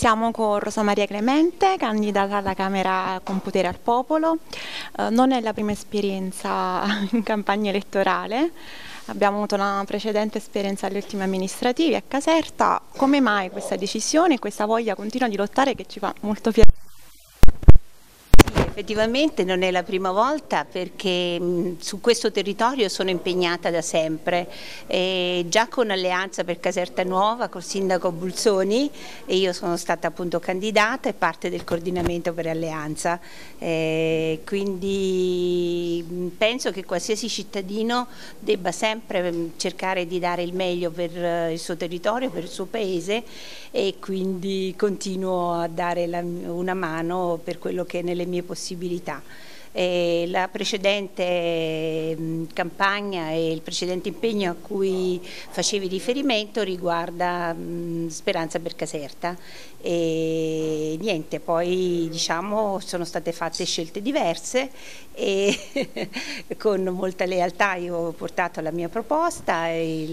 Siamo con Rosa Maria Clemente, candidata alla Camera con Potere al Popolo. Non è la prima esperienza in campagna elettorale, abbiamo avuto una precedente esperienza alle ultime amministrative a Caserta. Come mai questa decisione e questa voglia continua di lottare che ci fa molto piacere? Effettivamente non è la prima volta perché su questo territorio sono impegnata da sempre, già con Alleanza per Caserta Nuova, col sindaco Bulzoni, e io sono stata appunto candidata e parte del coordinamento per Alleanza, quindi penso che qualsiasi cittadino debba sempre cercare di dare il meglio per il suo territorio, per il suo paese, e quindi continuo a dare una mano per quello che è nelle mie possibilità. La precedente campagna e il precedente impegno a cui facevi riferimento riguarda Speranza per Caserta, e niente, poi diciamo sono state fatte scelte diverse e con molta lealtà io ho portato la mia proposta e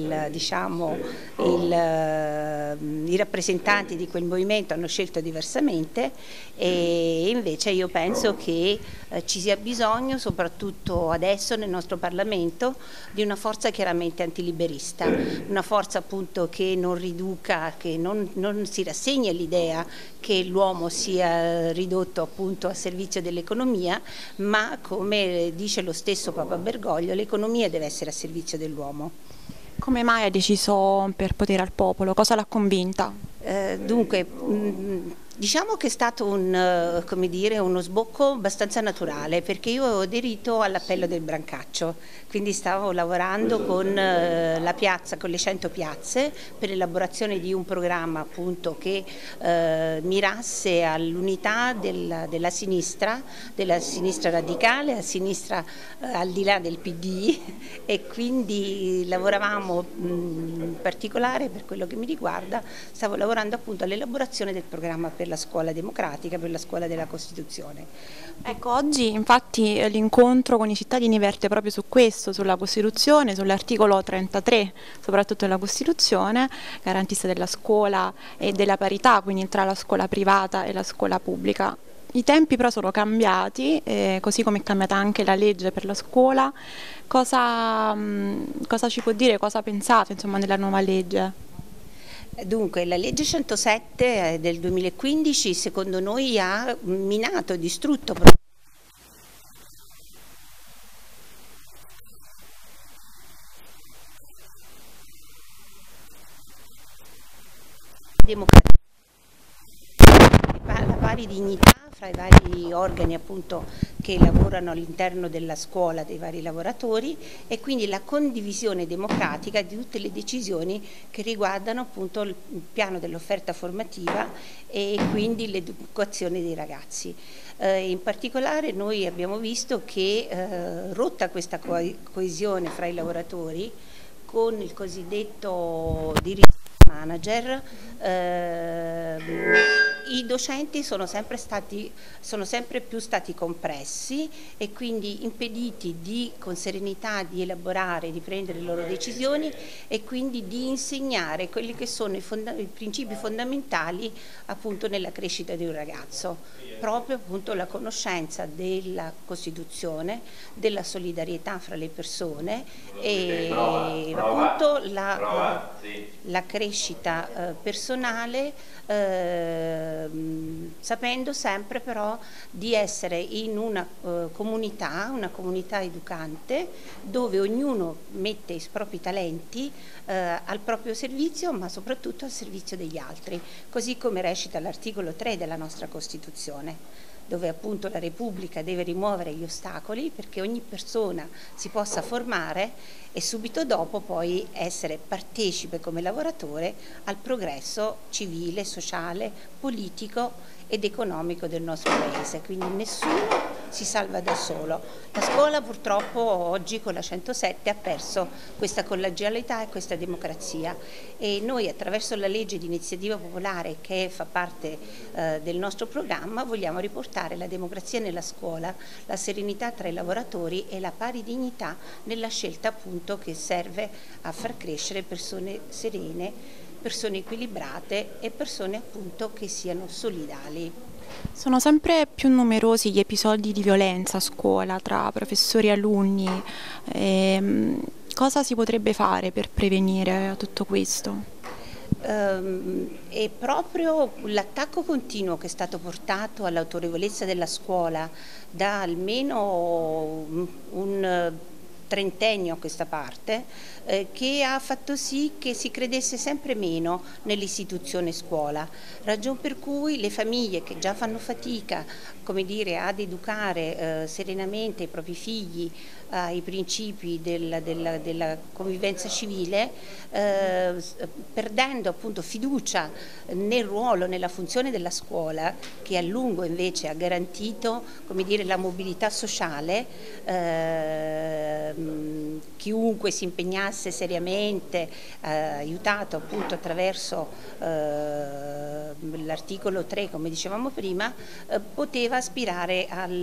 i rappresentanti di quel movimento hanno scelto diversamente, e invece io penso che ci sia bisogno, soprattutto adesso nel nostro Parlamento, di una forza chiaramente antiliberista, una forza appunto che non riduca, che non si rassegni all'idea che l'uomo sia ridotto appunto a servizio dell'economia, ma come dice lo stesso Papa Bergoglio, l'economia deve essere a servizio dell'uomo. Come mai ha deciso per Potere al Popolo? Cosa l'ha convinta? Dunque, diciamo che è stato come dire, uno sbocco abbastanza naturale, perché io ho aderito all'appello del Brancaccio, quindi stavo lavorando con la piazza, con le 100 piazze, per l'elaborazione di un programma appunto che mirasse all'unità della sinistra radicale, a sinistra al di là del PD, e quindi lavoravamo in particolare, per quello che mi riguarda, stavo lavorando appunto all'elaborazione del programma per la scuola democratica, per la scuola della Costituzione. Ecco, oggi infatti l'incontro con i cittadini verte proprio su questo, sulla Costituzione, sull'articolo 33, soprattutto della Costituzione, garantista della scuola e della parità, quindi tra la scuola privata e la scuola pubblica. I tempi però sono cambiati, così come è cambiata anche la legge per la scuola. Cosa ci può dire, cosa pensate insomma nella nuova legge? Dunque, la legge 107 del 2015 secondo noi ha minato e distrutto la pari dignità fra i vari organi appunto che lavorano all'interno della scuola, dei vari lavoratori, e quindi la condivisione democratica di tutte le decisioni che riguardano appunto il piano dell'offerta formativa e quindi l'educazione dei ragazzi. In particolare noi abbiamo visto che rotta questa coesione fra i lavoratori con il cosiddetto diritto manager, i docenti sono sempre più stati compressi e quindi impediti con serenità di elaborare, di prendere le loro decisioni e quindi di insegnare quelli che sono i principi fondamentali appunto nella crescita di un ragazzo, proprio appunto la conoscenza della Costituzione, della solidarietà fra le persone e appunto la crescita personale, sapendo sempre però di essere in una comunità educante, dove ognuno mette i propri talenti al proprio servizio, ma soprattutto al servizio degli altri, così come recita l'articolo 3 della nostra Costituzione, dove appunto la Repubblica deve rimuovere gli ostacoli perché ogni persona si possa formare e subito dopo poi essere partecipe come lavoratore al progresso civile, sociale, politico ed economico del nostro Paese. Quindi nessuno si salva da solo. La scuola purtroppo oggi con la 107 ha perso questa collegialità e questa democrazia, e noi attraverso la legge di iniziativa popolare che fa parte del nostro programma vogliamo riportare la democrazia nella scuola, la serenità tra i lavoratori e la pari dignità nella scelta appunto che serve a far crescere persone serene persone equilibrate e persone appunto che siano solidali. Sono sempre più numerosi gli episodi di violenza a scuola tra professori e alunni. Cosa si potrebbe fare per prevenire tutto questo? È proprio l'attacco continuo che è stato portato all'autorevolezza della scuola da almeno un trentennio a questa parte, che ha fatto sì che si credesse sempre meno nell'istituzione scuola, ragion per cui le famiglie che già fanno fatica, come dire, ad educare serenamente i propri figli ai principi della convivenza civile, perdendo appunto fiducia nel ruolo, nella funzione della scuola, che a lungo invece ha garantito, come dire, la mobilità sociale, chiunque si impegnasse seriamente, aiutato appunto attraverso l'articolo 3, come dicevamo prima, poteva aspirare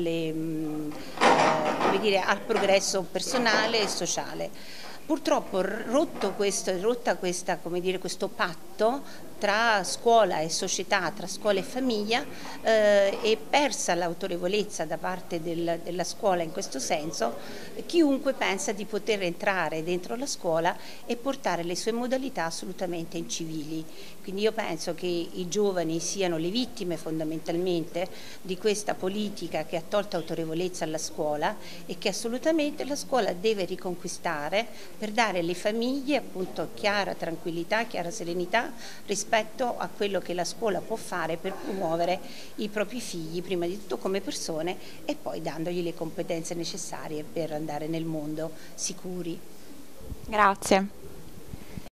come dire, al progresso personale e sociale. Purtroppo rotta come dire, questo patto tra scuola e società, tra scuola e famiglia, e persa l'autorevolezza da parte della scuola in questo senso, chiunque pensa di poter entrare dentro la scuola e portare le sue modalità assolutamente incivili. Quindi io penso che i giovani siano le vittime fondamentalmente di questa politica che ha tolto autorevolezza alla scuola e che assolutamente la scuola deve riconquistare per dare alle famiglie appunto chiara tranquillità, chiara serenità rispetto a quello che la scuola può fare per promuovere i propri figli, prima di tutto come persone e poi dandogli le competenze necessarie per andare nel mondo sicuri. Grazie.